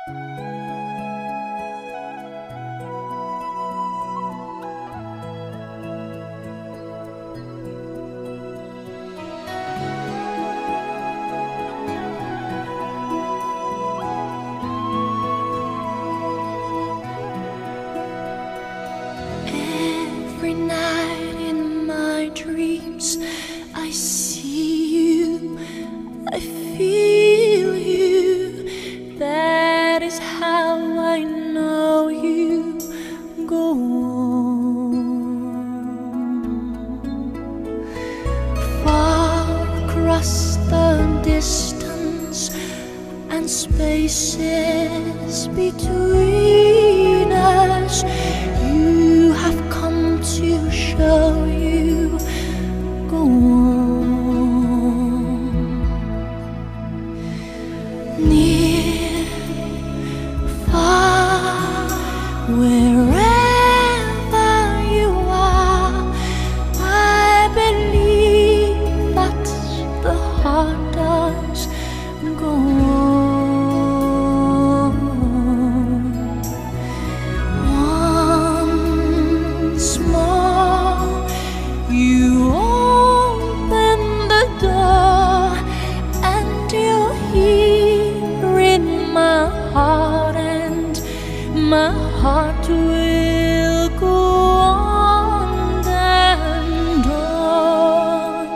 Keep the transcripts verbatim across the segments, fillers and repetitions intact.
Every night in my dreams I see you, I feel you. That is how I know you. Go on. Far across the distance and spaces between us, you have come to show you. Go on. Near, far, wherever you are, I believe that the heart does. Go on. Once more, you open the door, and you're here in my heart, and my heart will go on and on.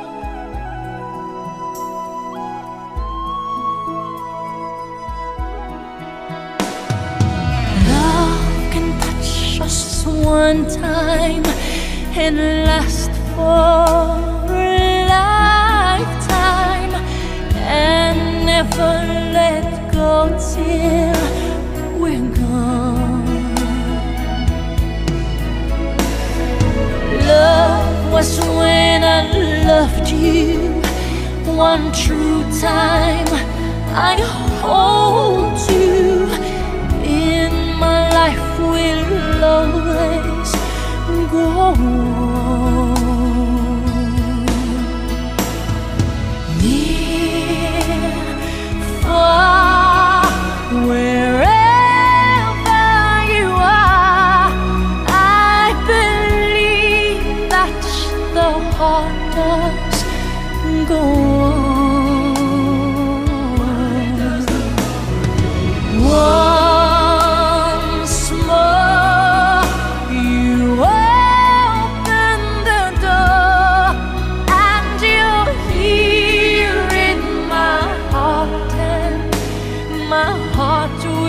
Love can touch us one time and last for a lifetime, and never let go till we're gone. Love was when I loved you one true time. I hold you in my life, will always go on. Near, far, wherever you are, I believe that the heart does go on. Once more, you open the door, and you're here in my heart, and my heart